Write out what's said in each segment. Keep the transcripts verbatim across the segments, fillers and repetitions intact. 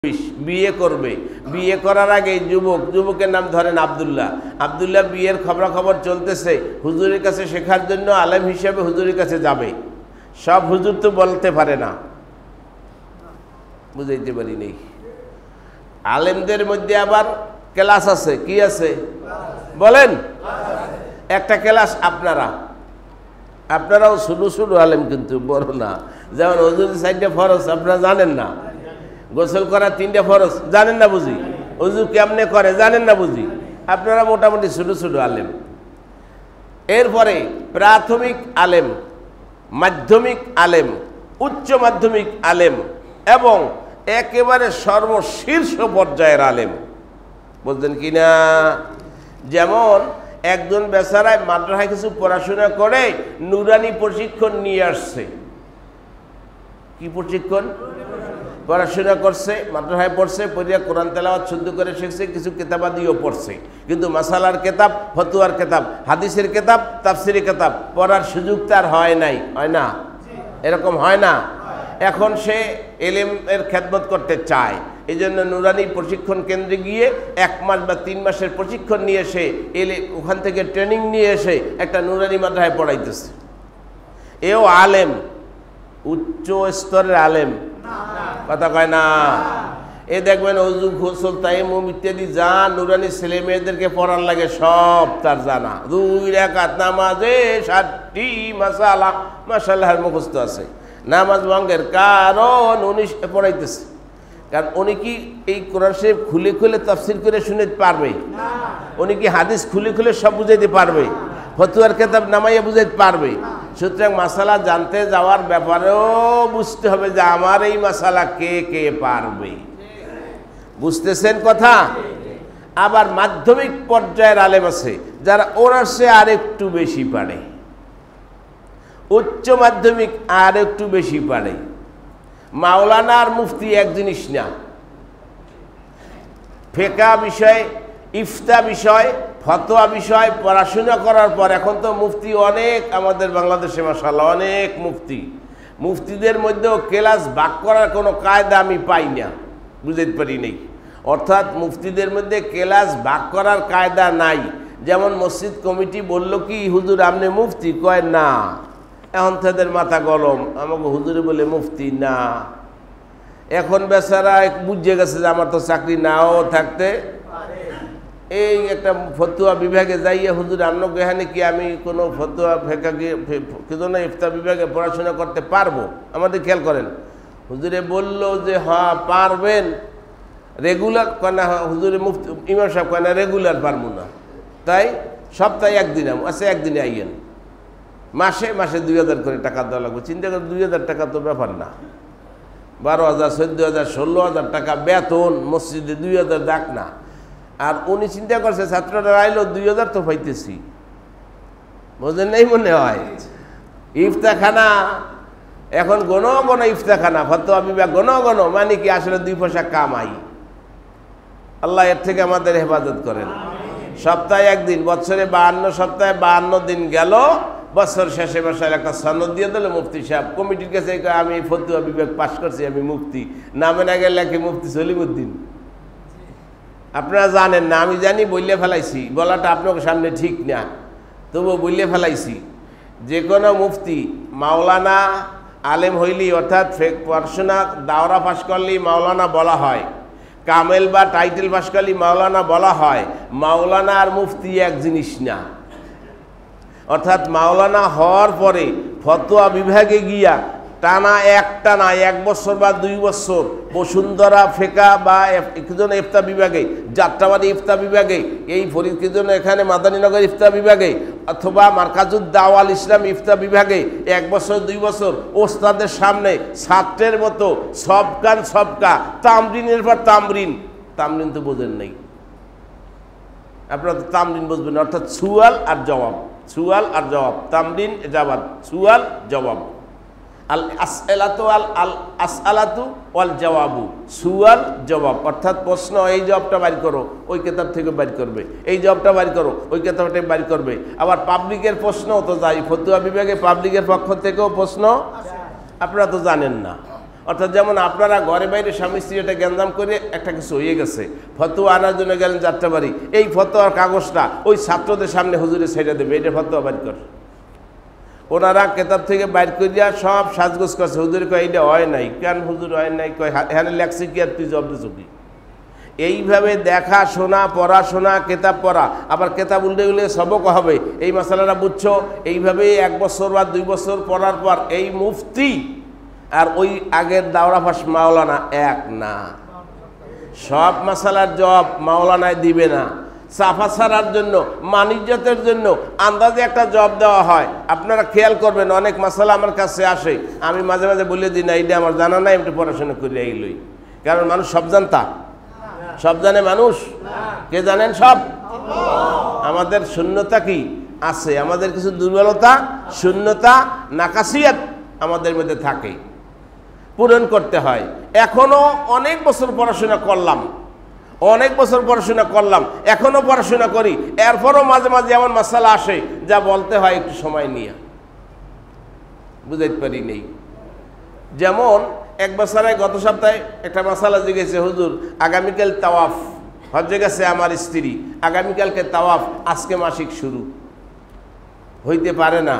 বিয়ে করবে, বিয়ে করার আগে যুবক যুবকের নাম ধরেন আব্দুল্লাহ আব্দুল্লাহ বিয়ের খবরাখবর চলতেছে, হুজুরের কাছে শেখার জন্য আলেম হিসেবে হুজুরের কাছে যাবে। সব হুজুর তো বলতে পারে না, বুঝাইতে পারি নেই। আলেমদের মধ্যে আবার ক্লাস আছে, কি আছে বলেন? একটা ক্লাস আপনারা আপনারাও শুধু শুধু আলেম, কিন্তু বড় না। যেমন হুজুর চারটে ফরজ আপনারা জানেন না, গোসল করা তিনটা ফরজ জানেন না বুঝি, ওযু কেমনে করে জানেন না বুঝি, আপনারা মোটামুটি ছোটো ছোটো আলেম। এরপরে প্রাথমিক আলেম, মাধ্যমিক আলেম, উচ্চ মাধ্যমিক আলেম এবং একেবারে সর্বশীর্ষ পর্যায়ের আলেম, বুঝলেন কি না? যেমন একজন বেচারায় মাদ্রাসায় কিছু পড়াশোনা করে নুরানি প্রশিক্ষণ নিয়ে আসছে। কি প্রশিক্ষণ? পড়াশোনা করছে, মাদ্রাসায় পড়ছে, পড়িয়া কোরআন তেলাওয়াত শুদ্ধ করে শিখছে, কিছু কেতাবাদিও পড়ছে, কিন্তু মাসালার কেতাব, ফতুয়ার কেতাব, হাদিসের কেতাব, তাফসিরের কেতাব পড়ার সুযোগ তার হয় নাই, হয় না? এরকম হয় না? এখন সে এলেমের খেদমত করতে চায়, এই জন্য নুরানি প্রশিক্ষণ কেন্দ্রে গিয়ে এক মাস বা তিন মাসের প্রশিক্ষণ নিয়ে এসে এলে ওখান থেকে ট্রেনিং নিয়ে এসে একটা নুরানি মাদ্রাসায় পড়াইতেছে। এও আলেম, উচ্চ স্তরের আলেম, কথা কয় না? এ দেখবেন ওযু, গোসল, তায়াম্মুম ইত্যাদি যা নুরানি ছেলে মেয়েদেরকে পড়ার লাগে সব তার জানা। দুই রাকাত নামাজে ষাটটি মাসালা মাশাআল্লাহর মুখস্থ আছে। নামাজ ভঙ্গের কারণ উনি পড়াইতেছে, কারণ উনি কি এই কোরআন শরীফ খুলে খুলে তাফসীর করে শুনে পারবে? উনি কি হাদিস খুলে খুলে সব বুঝাইতে পারবে? ফতুয়ার কেতাব নামাইয়া বুঝাইতে পারবে? সুতরাং মাসালা জানতে যাওয়ার ব্যাপারেও বুঝতে হবে যে আমার এই মাসালা কে কে পারবে। বুঝতেছেন কথা? আবার মাধ্যমিক পর্যায়ের আলেম আছে যারা ওনার সে আর একটু বেশি পারে, উচ্চ মাধ্যমিক আর একটু বেশি পারে। মাওলানা আর মুফতি এক জিনিস না। ফিকহ বিষয়, ইফতা বিষয়, ফতোয়া বিষয় পড়াশোনা করার পর এখন তো মুফতি অনেক আমাদের বাংলাদেশে, মাশাআল্লাহ অনেক মুফতি। মুফতিদের মধ্যেও ক্লাস ভাগ করার কোনো কায়দা আমি পাই না, বুঝতে পারি নেই। অর্থাৎ মুফতিদের মধ্যে ক্লাস ভাগ করার কায়দা নাই। যেমন মসজিদ কমিটি বলল কি হুজুর আপনি মুফতি, কয় না, এখন তাদের মাথা গরম, আমাকে হুজুরে বলে মুফতি না। এখন বেচারা বুঝে গেছে যে আমার তো চাকরি নাও থাকতে, এই একটা ফতুয়া বিভাগে যাইয়া হুজুর আপনাকে এখানে কি আমি কোনো ফতুয়া ফেকা কিন্তু না ইফতা বিভাগে পড়াশোনা করতে পারবো? আমাদের খেয়াল করেন, হুজুরে বলল যে হ্যাঁ পারবেন, রেগুলার কয় না, হুজুরে মুফতি ইমাম সাহেব কয় না রেগুলার পারবো না, তাই সপ্তাহে একদিন আচ্ছা একদিনে আইয়েন, মাসে মাসে দুই হাজার করে টাকা দেওয়া লাগবে। চিন্তা করে দুই হাজার টাকা তো ব্যাপার না, বারো হাজার চোদ্দ হাজার ষোলো হাজার টাকা বেতন মসজিদে, দুই হাজার ডাক না। আর উনি চিন্তা করছে ছাত্ররা আইলো দুই হাজার তো পাইতেছি, বোঝেন নেই মনে হয়। ইফতাখানা এখন গণ গণ ইফতাখানা, ফতোয়া বিভাগ গণ গণ, মানে কি আসলে দুই পয়সা কামাই। আল্লাহ এর থেকে আমাদের হেফাজত করেন। সপ্তাহে একদিন, বছরে বাহান্ন সপ্তাহে বাহান্ন দিন গেল, বছর শেষে বসায় একটা সনদ দিয়ে দিল মুফতি সাহেব কমিটির কাছে, আমি ফতুয়া বিভাগ পাশ করছি, আমি মুফতি। নামে না গেলে লেখে মুফতি সলিমুদ্দিন। আপনারা জানেন না, আমি জানি, বললে ফেলাইছি, বলাটা আপনার সামনে ঠিক না, তবুও বললে ফেলাইছি। যে কোনো মুফতি মাওলানা আলেম হইলি, অর্থাৎ পড়াশোনা দাওরা পাশ করলেই মাওলানা বলা হয়, কামেল বা টাইটেল পাশ করলেই মাওলানা বলা হয়। মাওলানা আর মুফতি এক জিনিস না। অর্থাৎ মাওলানা হওয়ার পরে ফতোয়া বিভাগে গিয়া টানা একটা না এক বছর বা দুই বছর বসুন্ধরা ফেকা বা কিজন ইফতা বিভাগে, যাত্রাবাড়ি ইফতা বিভাগে, এই ফরিদ কিজন এখানে মাদানীনগর ইফতা বিভাগে, অথবা মার্কাজুদ দাওয়াল ইসলাম ইফতা বিভাগে এক বছর দুই বছর ওস্তাদের সামনে ছাত্রের মতো সবকান সবকা, তামরিনের পর তামরিন। তামরিন তো বোঝেন নাই আপনারা, তো তামরিন বুঝবেন, অর্থাৎ সুয়াল আর জবাব, সুয়াল আর জবাব, তামরিন জবাব, সুয়াল জবাব। আল আসআলাতু আল আল আসআলাতু ওয়াল জওয়াবু, সুয়াল জবাব, অর্থাৎ প্রশ্ন, এই জবাবটা বাইর করো, ওই কিতাব থেকে বাইর করবে, এই জবাবটা বাইর করো, ওই কিতাব থেকে বাইর করবে। আবার পাবলিকের প্রশ্নও তো যাই, ফতুয়া বিভাগে পাবলিকের পক্ষ থেকেও প্রশ্ন, আপনারা তো জানেন না। অর্থাৎ যেমন আপনারা ঘরে বাইরে স্বামী স্ত্রী এটা গ্যাঞ্জাম করে একটা কিছু হয়ে গেছে, ফতোয়া আনার জন্য গেলেন যাত্রাবাড়ি, এই ফতোয়ার কাগজটা ওই ছাত্রদের সামনে হুজুরে ছেড়ে দেবে, এটা ফতোয়া বাইর কর। ওনারা কেতাব থেকে বাইর করিয়া সব সাজগোজ করছে, হুজুরে কয় এইটা হয় নাই, কেন হুজুর হয় নাই, কয় হ্যাঁ লেখছি কি আর তুই জব দিছ কি। এইভাবে দেখা শোনা পড়াশোনা কেতাব পড়া, আবার কেতাব উল্টে উল্টে সবক হবে, এই মশালাটা বুঝছো, এইভাবে এক বছর বা দুই বছর পড়ার পর এই মুফতি আর ওই আগের দাওরাফাস মাওলানা এক না। সব মশালার জবাব মাওলানায় দিবে না, সাফা ছাড়ার জন্য মানিজ্যতের জন্য আন্দাজে একটা জবাব দেওয়া হয়। আপনারা খেয়াল করবেন, অনেক মশালা আমার কাছে আসে, আমি মাঝে মাঝে বলে দিই না এইটা আমার জানা নাই, একটু পড়াশোনা করে এইলই। কারণ মানুষ সব জানতা, সব জানে মানুষ, কে জানেন সব। আমাদের শূন্যতা কি আছে, আমাদের কিছু দুর্বলতা, শূন্যতা, নাকাসিয়াত আমাদের মধ্যে থাকে, পূরণ করতে হয়। এখনো অনেক বছর পড়াশোনা করলাম, অনেক বছর পড়াশোনা করলাম, এখনো পড়াশোনা করি, এরপরও মাঝে মাঝে এমন মাসালা আসে যা বলতে হয় একটু সময় নিয়ে, বুঝাইতে পারি নেই। যেমন এক বছরে গত সপ্তাহে একটা মাসালা জিজ্ঞেসে, হুজুর আগামীকাল তাওয়াফ, হজ্জে গেছে আমার স্ত্রী, আগামীকালকে তাওয়াফ, আজকে মাসিক শুরু, হইতে পারে না।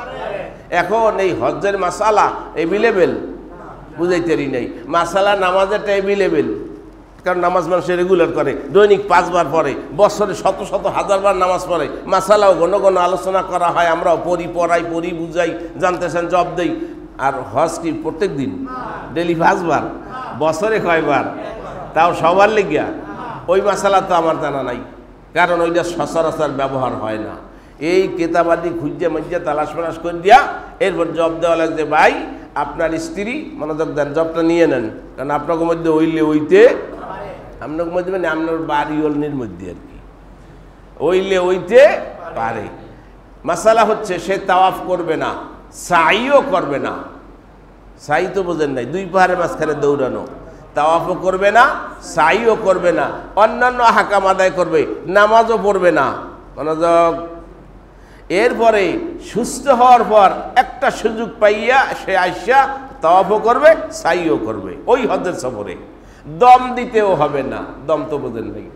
এখন এই হজ্জের মাসালা এভেলেবেল, বুঝাইতে পারি নাই। মাসালা নামাজেরটা এভেলেবেল, কারণ নামাজ মানুষ রেগুলার করে, দৈনিক পাঁচবার পড়ে, বছরে শত শত হাজারবার নামাজ পড়ে, মাসালাও ঘন ঘন আলোচনা করা হয়, আমরাও পড়ি, পড়াই, পড়ি, বুঝাই, জানতেছেন, জব দেই। আর হজ কি প্রত্যেক দিন, ডেলি পাঁচবার, বছরে কয়বার, তাও সবার লেগিয়া? ওই মাসালা তো আমার জানা নাই, কারণ ওইটা সচরাচর ব্যবহার হয় না। এই কেতাবাদি খুঁজে মজ্জা তালাশ মালাশ করে দিয়া এরপর জব দেওয়া লাগছে, ভাই আপনার স্ত্রী মনোযোগ দেন, জবটা নিয়ে নেন, কারণ আপনার মধ্যে ওইলে ওইতে, আপনার মধ্যে মানে আপনার বাড়ি ওলনির মধ্যে আর কি, ওইলে ওইতে পারে। মাসালা হচ্ছে সে তাওয়াফ করবে না, সাইও করবে না। সাই তো বোঝেন নাই, দুই পাহাড়ের মাঝখানে দৌড়ানো। তাওয়াফও করবে না, সাইও করবে না, অন্যান্য হাকাম আদায় করবে, নামাজও পড়বে না, মনোযোগ। এরপরে সুস্থ হওয়ার পর একটা সুযোগ পাইয়া সে আইসা তাওয়াফও করবে, সাইও করবে, ওই হজ্জের সফরে। দম দিতেও হবে না, দম তো বোঝেন নাই।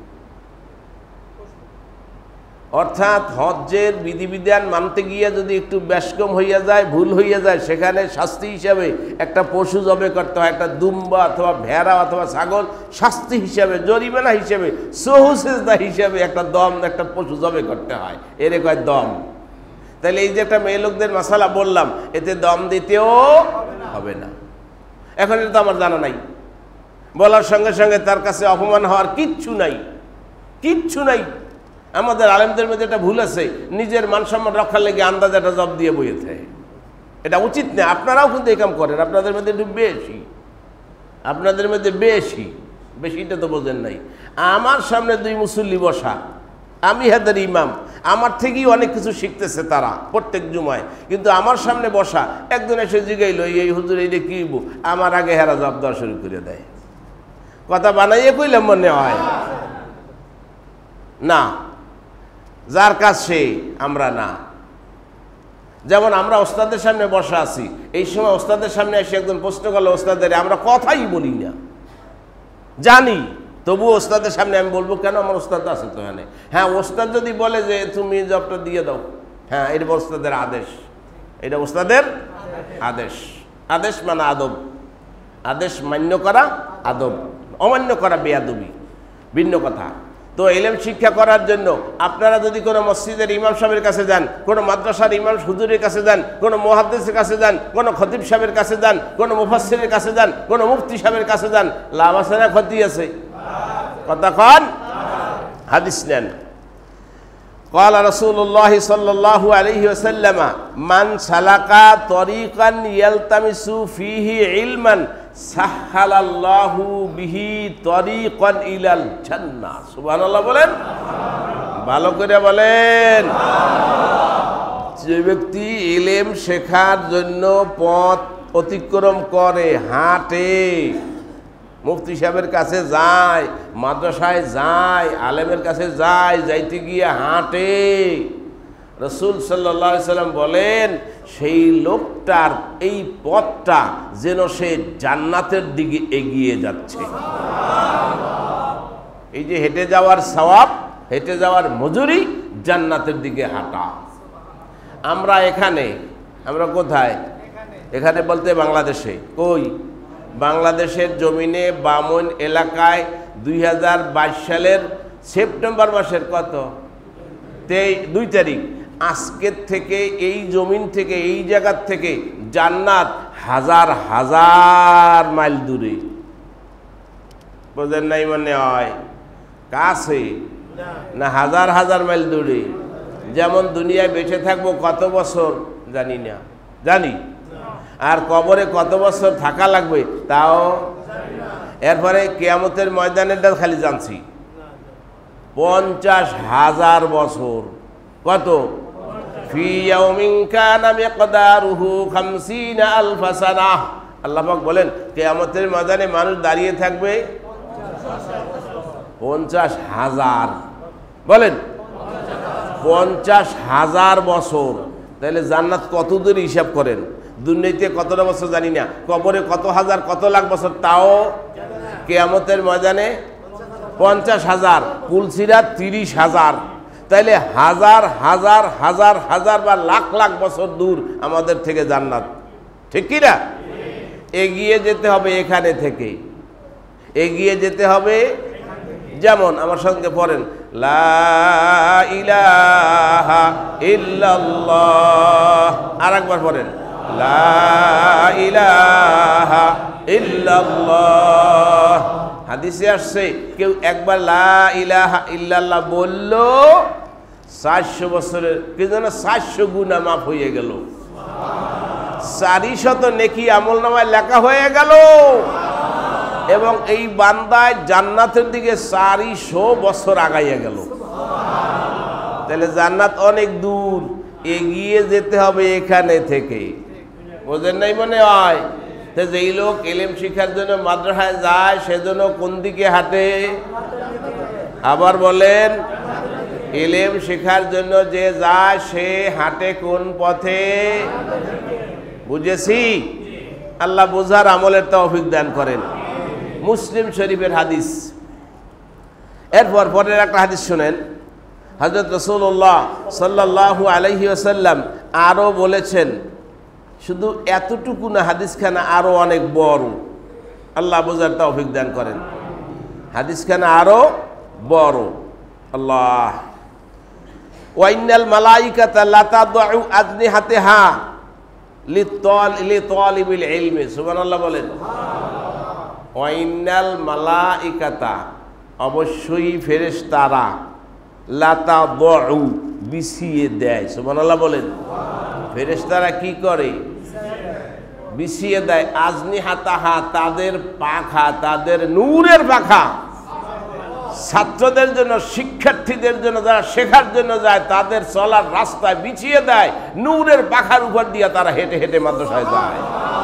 অর্থাৎ হজ্জের বিধিবিধান মানতে গিয়ে যদি একটু ব্যস্কম হইয়া যায়, ভুল হইয়া যায়, সেখানে শাস্তি হিসাবে একটা পশু জবে করতে হয়, একটা দুম্বা অথবা ভেড়া অথবা ছাগল, শাস্তি হিসাবে, জরিমানা হিসাবে, সহুসেজদা হিসাবে একটা দম, একটা পশু জবে করতে হয়, এর কয় দম। তাহলে এই যে একটা মেয়ে লোকদের মশালা বললাম, এতে দম দিতেও হবে না। এখন এটা তো আমার জানা নাই, বলার সঙ্গে সঙ্গে তার কাছে অপমান হওয়ার কিচ্ছু নাই, কিচ্ছু নাই। আমাদের আলেমদের মধ্যে একটা ভুল আছে, নিজের মান সম্মান রক্ষার লেগে আন্দাজ একটা জব দিয়ে বইয়েছে, এটা উচিত না। আপনারাও কিন্তু এই কাম করেন, আপনাদের মধ্যে একটু বেশি, আপনাদের মধ্যে বেশি, বেশিটা তো বোঝেন নাই। আমার সামনে দুই মুসল্লি বসা, আমি হাতের ইমাম, আমার থেকেই অনেক কিছু শিখতেছে তারা প্রত্যেক জুমায়, কিন্তু আমার সামনে বসা একজন এসে জিগাইল, এই হুজুর এইটা কি, আমার আগে হেরা জব দেওয়া শুরু করে দেয়। কথা বানাইয়ে কইলাম মনে হয় না, যার কাজ সে, আমরা না। যেমন আমরা ওস্তাদের সামনে বসা আছি, এই সময় ওস্তাদের সামনে এসে একজন প্রশ্ন করলো, ওস্তাদের আমরা কথাই বলি না, জানি, তবু ওস্তাদের সামনে আমি বলবো কেন, আমার ওস্তাদ আছে তো এখানে। হ্যাঁ, ওস্তাদ যদি বলে যে তুমি জবটা দিয়ে দাও, হ্যাঁ এটা ওস্তাদের আদেশ, এটা ওস্তাদের আদেশ। আদেশ মানে আদব, আদেশ মান্য করা আদব, অমান্য করা বেয়াদবি, ভিন্ন কথা। তো ইলম শিক্ষা করার জন্য আপনারা যদি কোনো মসজিদের ইমাম সাহেবের কাছে যান, কোনো মাদ্রাসার ইমাম হুজুরের কাছে যান, কোনো মুহাদ্দিসের কাছে যান, কোনো খতিব সাহেবের কাছে যান, কোনো মুফাসসিরের কাছে যান, কোনো মুফতি সাহেবের কাছে যান, লাভ আছে না ক্ষতি আছে? কথা কন, হাদিস নেন। قال رسول الله صلى الله عليه وسلم من سلك طريقا يلتمس فيه علما سهل الله به طريقا الى الجنه সুবহানাল্লাহ বলেন, ভালো করে বলেন। যে ব্যক্তি ইলম শেখার জন্য পথ অতিক্রম করে, হাঁটে, মুফতি সাহেবের কাছে যায়, মাদ্রাসায় যায়, আলেমের কাছে যায়, যাইতে গিয়ে হাঁটে, রাসূল সাল্লাল্লাহু আলাইহি সাল্লাম বলেন সেই লোকটার এই পথটা যেন সে জান্নাতের দিকে এগিয়ে যাচ্ছে। এই যে হেঁটে যাওয়ার সওয়াব, হেঁটে যাওয়ার মজুরি, জান্নাতের দিকে হাঁটা। আমরা এখানে, আমরা কোথায়? এখানে বলতে বাংলাদেশে। কই? বাংলাদেশের জমিনে বামন এলাকায় দুই হাজার বাইশ সালের সেপ্টেম্বর মাসের কত তেই দুই তারিখ আজকের থেকে এই জমিন থেকে, এই জায়গার থেকে জান্নাত হাজার হাজার মাইল দূরে। বোঝেন নাই মনে হয়? কাছে না হাজার হাজার মাইল দূরে। যেমন দুনিয়ায় বেঁচে থাকবো কত বছর জানি না, জানি, আর কবরে কত বছর থাকা লাগবে তাও। এরপরে কিয়ামতের ময়দানেরটা খালি জানছি, পঞ্চাশ হাজার বছর। কত? ফি ইয়াউমিন কানা মিকদারুহু খামসিনা আলফা সানাহ। আল্লাহ পাক বলেন কিয়ামতের ময়দানে মানুষ দাঁড়িয়ে থাকবে পঞ্চাশ হাজার। বলেন পঞ্চাশ হাজার বছর। তাহলে জান্নাত কত দূর হিসাব করেন। দুনিয়াতে কতটা বছর জানি না, কবরে কত হাজার কত লাখ বছর, তাও কিয়ামতের ময়দানে পঞ্চাশ হাজার, কুলসিরাত তিরিশ হাজার। তাইলে হাজার হাজার হাজার হাজার বা লাখ লাখ বছর দূর আমাদের থেকে জান্নাত, ঠিক কি না? এগিয়ে যেতে হবে এখানে থেকে, এগিয়ে যেতে হবে। যেমন আমার সঙ্গে পড়েন, লা ইলাহা ইল্লাল্লাহ। আর একবার পড়েন, লা ইলাহা ইল্লাল্লাহ। হাদিসে আসছে কেউ একবার লা ইলাহা ইল্লাল্লাহ বলল, চারশো বছরের কি যেন চারশো গুণা মাফ হয়ে গেল, চারিশত নেকি আমল নামায় লেখা হয়ে গেল, এবং এই বান্দায় জান্নাতের দিকে চারিশো বছর আগাইয়া গেল। তাহলে জান্নাত অনেক দূর, এগিয়ে যেতে হবে এখানে থেকে। বোঝেন নাই মনে হয়? তো যেই লোক এলেম শিক্ষার জন্য মাদ্রাসায় যায় সেজন্য কোন দিকে হাঁটে? আবার বলেন, এলেম শেখার জন্য যে যায় সে হাঁটে কোন পথে? বুঝেছি? আল্লাহ বোঝার আমলের তৌফিক দান করেন। মুসলিম শরীফের হাদিস। এরপর পরের একটা হাদিস শুনেন। হযরত রাসূলুল্লাহ সাল্লাল্লাহু আলাইহি ওয়াসাল্লাম আরো বলেছেন, শুধু এতটুকু না, হাদিসখানা আরো অনেক বড়। আল্লাহ বোঝার তৌফিক দান করেন। হাদিসখানা আরো বড়। আল্লাহ, ওয়াইনাল মালাইকাতা লা তাদউ আজনিহাতাহা লিতালিবিল ইলমি। সুবহানাল্লাহ বলেন। ওয়াইনাল মালাইকাতা, অবশ্যই ফেরেশতারা, লা তাদউ বিছিয়ে দেয়। সুবহানাল্লাহ বলেন। ফেরেশতারা কি করে? বিছিয়ে দেয়। আজনিহাতাহা, তাদের পাখা, তাদের নূরের পাখা। ছাত্রদের জন্য, শিক্ষার্থীদের জন্য, যারা শেখার জন্য যায় তাদের চলার রাস্তায় বিছিয়ে দেয় নূরের পাখার উপর দিয়ে তারা হেঁটে হেঁটে মাদ্রাসায় যায়।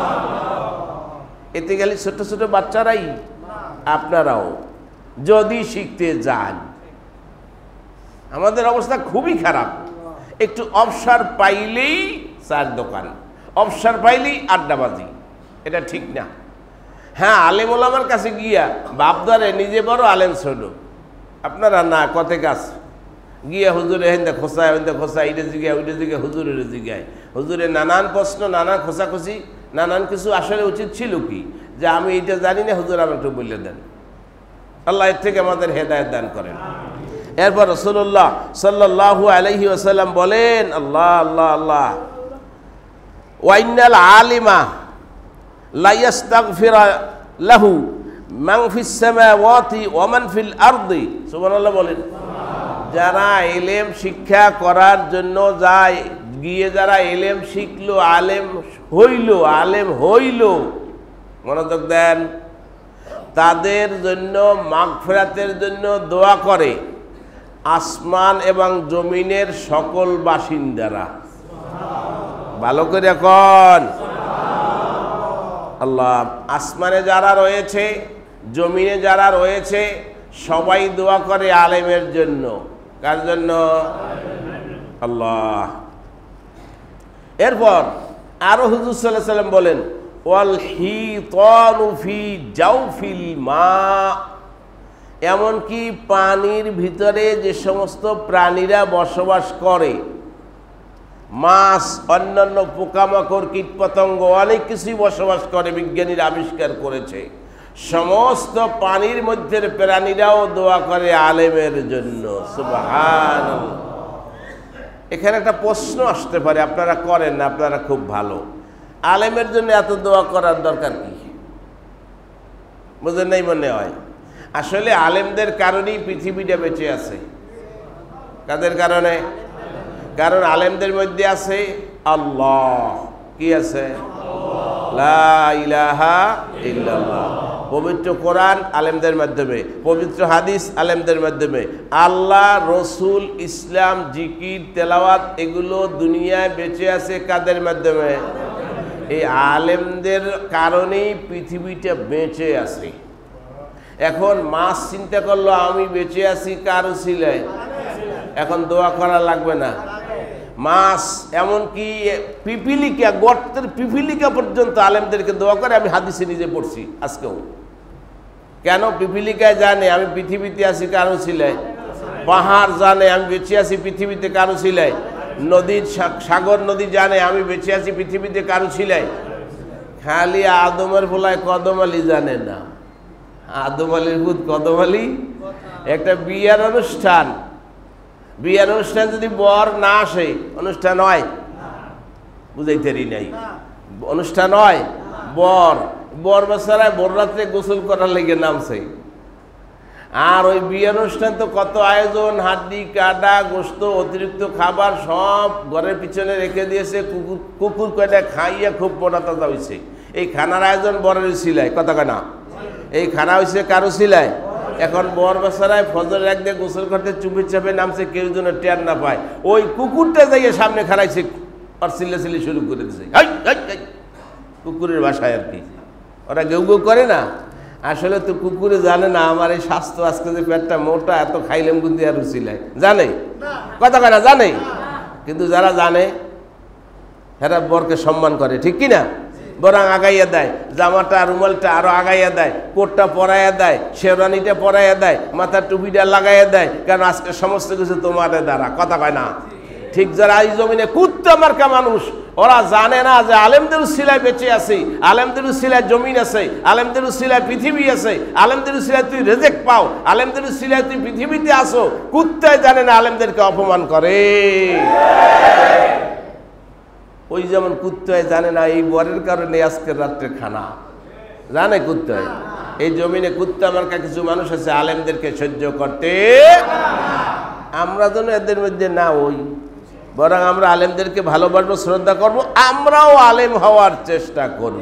এতে গেলে ছোট ছোট বাচ্চারাই, আপনারাও যদি শিখতে যান। আমাদের অবস্থা খুবই খারাপ। একটু অবসর পাইলেই চার দোকান, অবসর পাইলেই আড্ডাবাজি। এটা ঠিক না। হ্যাঁ, আলেম ওলামার কাছে গিয়া বাপদারে নিজে বড়, আলেম ছোট। আপনারা না কতে কাজ গিয়া হুজুরে হেন্দে খোসায়, হেন্দে খোসা, ইটে জিগায়, ওইটে জিগায়, হুজুরের জিগায়। হুজুরে নানান প্রশ্ন, নানান খোসাখুচি, নানান কিছু। আসলে উচিত ছিল কি যে আমি এইটা জানি না, হুজুর আমার একটু বলে দেন। আল্লাহ এর থেকে আমাদের হেদায়েত দান করেন। এরপর রাসূলুল্লাহ সাল্লাল্লাহু আলাইহি ওয়াসাল্লাম বলেন, আল্লাহ আল্লাহ আল্লাহ, ওয়াইনাল আলিমা লা ইস্তাগফিরা লাহু মান ফিস সামাওয়াতি ওয়া মান ফিল আরদি। সুবহানাল্লাহ বলেন। যারা ইলম শিক্ষা করার জন্য যায়, গিয়ে যারা ইলম শিখলো, আলেম হইল, আলেম হইল, মনোযোগ দেন, তাদের জন্য মাগফিরাতের জন্য দোয়া করে আসমান এবং জমিনের সকল বাসিন্দারা। ভালো করে কোন আল্লাহ। আসমানে যারা রয়েছে, জমিনে যারা রয়েছে, সবাই দোয়া করে আলেমের জন্য। কার জন্য? আল্লাহ। এরপর আরো হুজুর সাল্লাল্লাহু আলাইহি সাল্লাম বলেন ওয়াল হিতানু ফি জাওফিল মা, এমনকি পানির ভিতরে যে সমস্ত প্রাণীরা বসবাস করে, মাছ, অন্যান্য পোকামাকড়, কীটপতঙ্গ, অনেক কিছুই বসবাস করে, বিজ্ঞানীরা আবিষ্কার করেছে। সমস্ত পানির মধ্যে প্রাণীরাও দোয়া করে আলেমের জন্য। সুবহানাল্লাহ। এখানে একটা প্রশ্ন আসতে পারে, আপনারা করেন না, আপনারা খুব ভালো, আলেমের জন্য এত দোয়া করার দরকার কি? বুঝেন নাই মনে হয়। আসলে আলেমদের কারণেই পৃথিবীটা বেঁচে আছে। কাদের কারণে? কারণ আলেমদের মধ্যে আছে আল্লাহ। কি আছে? লা ইলাহা ইল্লাল্লাহ। পবিত্র কোরআন আলেমদের মাধ্যমে, পবিত্র হাদিস আলেমদের মাধ্যমে, আল্লাহ, রসুল, ইসলাম, জিকির, তেলাওয়াত, এগুলো দুনিয়ায় বেঁচে আছে কাদের মাধ্যমে? এই আলেমদের কারণেই পৃথিবীটা বেঁচে আছে। এখন মাছ চিন্তা করলো আমি বেঁচে আছি কার উসিলায়, এখন দোয়া করা লাগবে না। মাছ, এমনকি পিপিলিকা, গর্তের পিপিলিকা পর্যন্ত আলেমদেরকে দোয়া করে, আমি হাদিসে নিজে পড়ছি আজকেও। কেন? পিপিলিকায় জানে আমি পৃথিবীতে আছি কার উসিলায়, পাহাড় জানে আমি বেঁচে আছি পৃথিবীতে কার উসিলায়, নদীর সাগর নদী জানে আমি বেঁচে আছি পৃথিবীতে কার উসিলায়। খালি আদমের ভোলায় কদম আলী জানে না। আদম আলীর ভূত কদম আলী। একটা বিয়ার অনুষ্ঠান, বিয়ার অনুষ্ঠান যদি বর না আসে অনুষ্ঠান হয়? বুঝাইতেরি নাই। অনুষ্ঠান হয় বর বর বেচারায় বর রাত্রে গোসল করার লেগে নামছে। আর ওই বিয়ে অনুষ্ঠান তো কত আয়োজন, হাড্ডি কাটা, গোস্ত, অতিরিক্ত খাবার সব ঘরের পিছনে রেখে দিয়েছে। কুকুর কুকুর কয়টা খাইয়া খুব মোটা তাজা হয়েছে। এই খানার আয়োজন বরের সিলায়, কথা কেনা এই খানা হয়েছে কারো সিলায়। এখন বর বেচারায় ফজর এক দিয়ে গোসল করতে চুপি চাপে নামছে, কেউ যেন টের না পায়। ওই কুকুরটা যাইয়ে সামনে খাড়াইছে আর চিল্লা চিল্লি শুরু করে দিছে। কুকুরের বাসায় আর কি, ওরা গেউ গেউ করে না। আসলে তো কুকুরে জানে না আমার এই স্বাস্থ্য, আজকে যে পেটটা মোটা, এত খাইলাম কিন্তু আর উচিলায়, জানে কথা কেনা জানে। কিন্তু যারা জানে এরা বরকে সম্মান করে, ঠিক কিনা? বরং আগাইয়া দেয়, জামাটা রুমালটা আরো আগাইয়া দেয়, কোটটা পরাইয়া দেয়, শেরওয়ানিটা পরাইয়া দেয়, মাথার টুপিটা লাগাইয়া দেয়। কারণ আজকে সমস্ত কিছু তোমাদের দ্বারা, কথা কয় না। ঠিক যারা এই জমিনে কুত্তা মার্কা মানুষ, ওরা জানে না যে আলেমদের উসিলায় বেঁচে আছে, আলেমদের উসিলায় জমিন আছে, আলেমদের উসিলায় পৃথিবী আছে, আলেমদের উসিলায় তুই রেজেক পাও, আলেমদের উসিলায় তুই পৃথিবীতে আসো। কুত্তায় জানে না, আলেমদেরকে অপমান করে। ওই যেমন কুত্তায় জানে না এই বরের কারণে আজকের রাত্রে খানা, জানে কুত্তায়। এই জমিনে কুত্তা মার্কা কিছু মানুষ আছে আলেমদেরকে সহ্য করতে। আমরা যেন এদের মধ্যে না ওই, বরং আমরা আলেমদেরকে ভালোবাসবো, শ্রদ্ধা করব, আমরাও আলেম হওয়ার চেষ্টা করব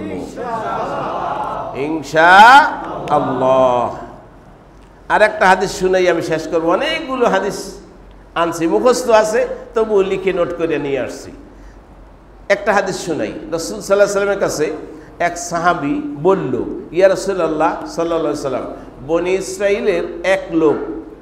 ইনশাআল্লাহ। আর একটা হাদিস শুনেই আমি শেষ করবো। অনেকগুলো হাদিস আনছি, মুখস্থ আছে, তবুও লিখে নোট করে নিয়ে আসছি। একটা হাদিস শুনাই। রাসূল সাল্লাল্লাহু আলাইহি সাল্লামের কাছে এক সাহাবী বলল, ইয়া রাসূলুল্লাহ সাল্লাল্লাহু আলাইহি সাল্লাম, বনি ইসরাইলের এক লোক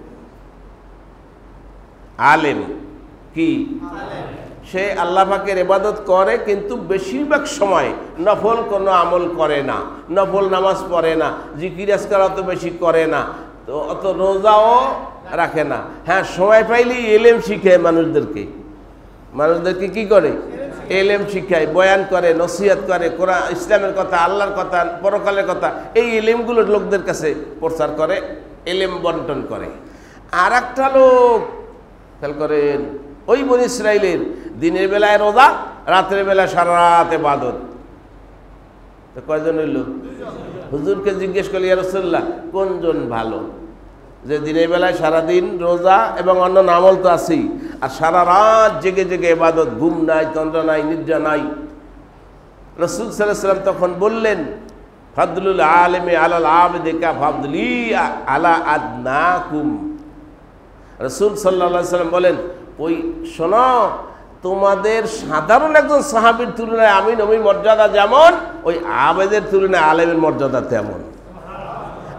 আলেম, কি সে আল্লাহ পাকের ইবাদত করে, কিন্তু বেশিরভাগ সময় নফল কোনো আমল করে না, নফল নামাজ পড়ে না, জিকির আজকার অত বেশি করে না, তো অত রোজাও রাখে না। হ্যাঁ, সময় পাইলেই এলেম শিখে মানুষদেরকে, মানুষদেরকে কি করে? এলেম শিখায়, বয়ান করে, নসিহত করে, কোরআন ইসলামের কথা, আল্লাহর কথা, পরকালের কথা, এই এলেমগুলো লোকদের কাছে প্রচার করে, এলেম বন্টন করে। আর একটা লোক খেয়াল করেন, ওই বনি ইসরাইলের দিনের বেলায় রোজা, রাতের বেলা সারা রাত ইবাদত। তো কয়জন হইল? হুজুরকে জিজ্ঞেস করলি, ইয়া রাসূলুল্লাহ কোনজন ভালো, যে দিনের বেলায় সারাদিন রোজা এবং অন্য আমল তো আছেই, আর সারা রাত জেগে জেগে ইবাদত, ঘুম নাই, তন্দ্রা নাই, নিদ্রা নাই। রাসূল সাল্লাল্লাহু আলাইহি ওয়াসাল্লাম তখন বললেন, ফাদলুল আলিমি আলাল আবিদি কা ফাদলি আলা আদনাকুম। রাসূল সাল্লাল্লাহু আলাইহি ওয়াসাল্লাম বলেন, ওই শোনো, তোমাদের সাধারণ একজন সাহাবীর তুলনায় আমি নবীর মর্যাদা যেমন, ওই আবেদের তুলনায় আলেমের মর্যাদা তেমন।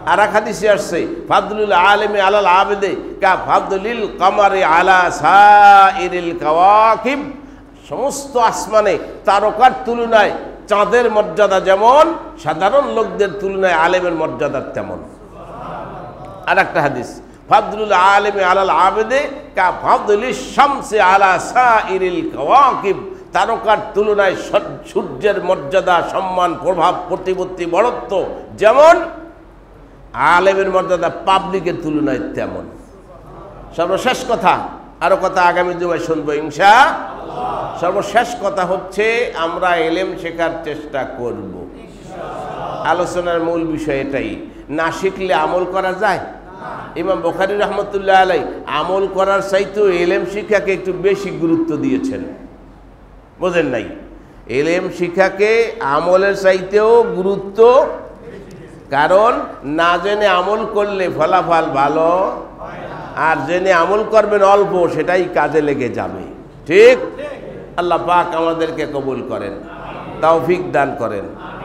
আর এক হাদিসে আসছে ফাদলুল আলিমি আলাল আবেদে কা ফাদলিল কামারি আলা সাইরিল কাওয়াকিব, সমস্ত আসমানে তারকার তুলনায় চাঁদের মর্যাদা যেমন, সাধারণ লোকদের তুলনায় আলেমের মর্যাদা তেমন। আর একটা হাদিস ফাদলুল আলিমি আলাল আবেদে কা ফাদলিশ শামসি আলা সাইরিল কাওয়াকিব, তারকার তুলনায় সূর্যের মর্যাদা, সম্মান, প্রভাব, প্রতিপত্তি, বড়ত্ব যেমন, আলেমের মর্যাদা পাবলিকের তুলনায় তেমন। সর্বশেষ কথা, আরো কথা আগামী জুমায় শুনবো ইনশাআল্লাহ। সর্বশেষ কথা হচ্ছে আমরা এলেম শেখার চেষ্টা করব। আলোচনার মূল বিষয় এটাই, না শিখলে আমল করা যায়। ইমাম বুখারী রহমতুল্লাহ আলাই আমল করার চাইতেও এলেম শিক্ষাকে একটু বেশি গুরুত্ব দিয়েছেন, বোঝেন নাই? এলেম শিক্ষাকে আমলের চাইতেও গুরুত্ব, কারণ না জেনে আমল করলে ফলাফল ভালো, আর জেনে আমল করবেন অল্প সেটাই কাজে লেগে যাবে। ঠিক? আল্লাহ পাক আমাদেরকে কবুল করেন, তৌফিক দান করেন।